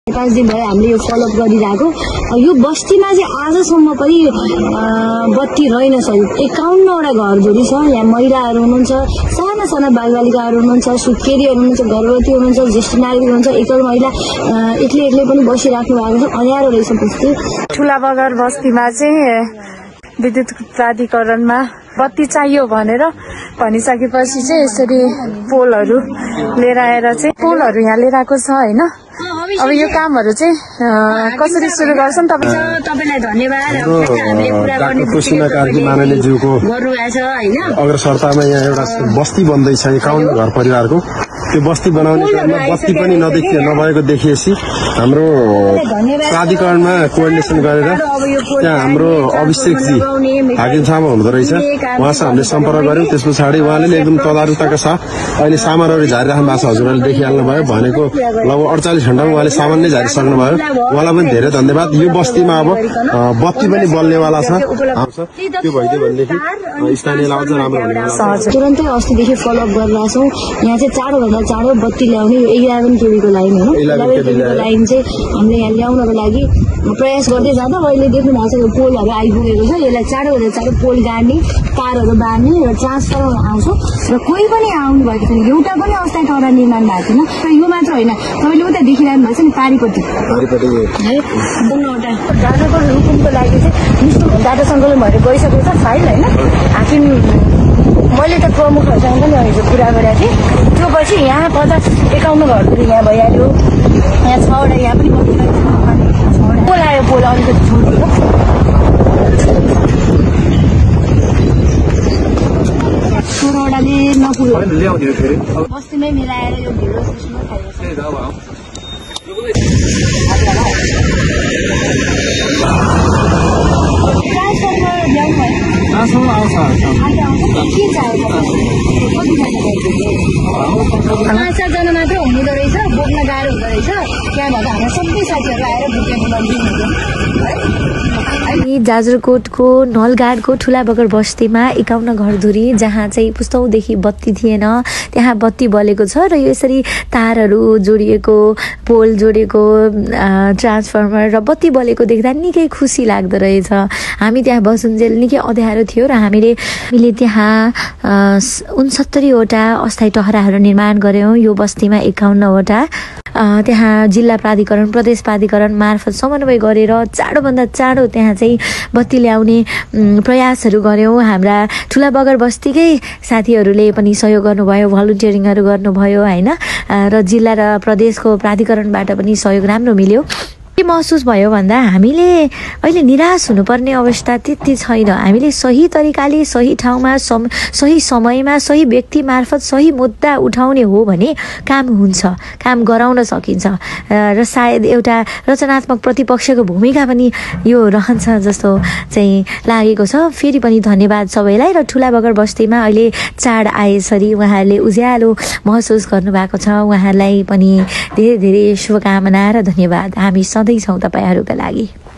5 दिन भयो हामीले यो फलोअप गरिरहेको। यो बस्तीमा चाहिँ आजसम्म पनि बत्ती रहेन सही। 51वटा घरधुरी छ। यहाँ महिलाहरू हुनुहुन्छ, साना साना बालबालिकाहरू हुनुहुन्छ, सुत्केरीहरू हुनुहुन्छ, गर्भवती हुनुहुन्छ, ज्येष्ठ नागरिक हुनुहुन्छ, एकल महिला एक्लै पनि बसिराख्नु भएको छ। अँध्यारो रहेछ बस्ती। ठुलाबगर बस्तीमा चाहिँ विद्युत प्राधिकरणमा बत्ती चाहियो भनेर भनिसकेपछि चाहिँ यसरी पोलहरू लिएर आएर चाहिँ पोलहरू यहाँ लिएर आएको छ होइन। अब यो कामहरू चाहिँ कसरी सुरु गर्छन् तपाईलाई धन्यवाद। डाक्टर कुसिना कार्की माननीयज्यूको अग्रसरतामा यहाँ एउटा बस्ती बन्दैछ 51 घर परिवारको। त्यो बस्ती बनाउने क्रममा बत्ती पनि नभएको देखिएपछि हाम्रो प्राधिकरणमा कोअर्डिनेसन गरेर त्यहाँ हाम्रो अभिषेकजी हाकिम साहब हुनुहुँदो रहेछ, उहाँसँग हामीले सम्पर्क गर्यौं। त्यस पछाडि उहाँले एकदम तदारुकताका साथ अहिले सामानहरू झारिराख्नु भएको छ। हजुरहरूले देखिहाल्नु भयो भनेको लगभग 48 घण्टामा उहाँले सामान नै झारिसक्नु भयो। उहाँलाई पनि धेरै धन्यवाद। यो बस्तीमा अब बत्ती पनि बल्नेवाला छ। त्यो भइदियो भनेदेखि स्थानीयलाई अझ राम्रो हुने। तुरन्तै अस्तिदेखि फलोअप गरिरहेको छौँ। यहाँ चाहिँ चाँडोभन्दा चाँडो बत्ती ल्याउने यो 11 केबीको लाइन हो। 11 केबीको लाइन चाहिँ हामीले यहाँ ल्याउनको लागि प्रयास गर्दै जाँदा अहिले देख्नु भएको छ यो पोलहरू आइपुगेको छ। यसलाई चाँडोभन्दा चाँडो पोल गाड्ने, तारहरू बाँध्ने र ट्रान्सफर्मर आउँछ र कोही पनि आउनु भएको छैन। एउटा पनि अस्थायी टरा निर्माण भएको छैन। र यो मात्र होइन, तपाईँले उता देखिरहनु भएको छ नि पारिपट्टि है 15वटा डाटाको हुकुमको लागि चाहिँ डाटा सङ्कलन भएर गइसकेको छ फाइल होइन। हाकिम मैले त प्रमुखहरूसँग पनि हिजो कुरा गरेको थिएँ। त्यो पछि यहाँ 51 घरहरू यहाँ भइहाल्यो। यहाँ 6वटा यहाँ पनि पोल आयो। पोल अलिकति ठुलो 16वटाले नपुग्यो। बस्तीमै मिलाएर यो भिडियो सिस्टममा खाइएको छ। 5-7जना मात्र हुँदो रहेछ, बोक्न गाह्रो हुँदो रहेछ। त्यहाँबाट हाम्रो सबै साथीहरू आएर बोकेको जाजरकोटको नलगाडको ठुलाबगर बस्तीमा 51 घरधुरी जहाँ चाहिँ पुस्तौदेखि बत्ती थिएन त्यहाँ बत्ती बलेको छ। र यसरी तारहरू जोडिएको, पोल जोडिएको, ट्रान्सफर्मर र बत्ती बलेको देख्दा निकै खुसी लाग्दो रहेछ। हामी त्यहाँ बसुन्जेल निकै अँध्यारो थियो र हामीले त्यहाँ 69वटा अस्थायी टहराहरू निर्माण गर्यौं। यो बस्तीमा 51वटा त्यहाँ जिल्ला प्राधिकरण, प्रदेश प्राधिकरण मार्फत समन्वय गरेर चाँडोभन्दा चाँडो त्यहाँ चाहिँ बत्ती ल्याउने प्रयासहरू गर्यौं। हाम्रा ठुलाबगर बस्तीकै साथीहरूले पनि सहयोग गर्नुभयो, भलन्टियरिङहरू गर्नुभयो होइन। र जिल्ला र प्रदेशको प्राधिकरणबाट पनि सहयोग राम्रो मिल्यो। के महसुस भयो भन्दा हामीले अहिले निराश हुनुपर्ने अवस्था त्यति छैन। हामीले सही तरिकाले सही ठाउँमा सही समयमा सही व्यक्ति मार्फत सही मुद्दा उठाउने हो भने काम हुन्छ, काम गराउन सकिन्छ। र सायद एउटा रचनात्मक प्रतिपक्षको भूमिका पनि यो रहन्छ जस्तो चाहिँ लागेको छ। फेरि पनि धन्यवाद सबैलाई। र ठुलाबगर बस्तीमा अहिले चाड आएसरी उहाँहरूले उज्यालो महसुस गर्नुभएको छ। उहाँहरूलाई पनि धेरै धेरै शुभकामना र धन्यवाद। हामी सधैँ छौँ तपाईहरुका लागि।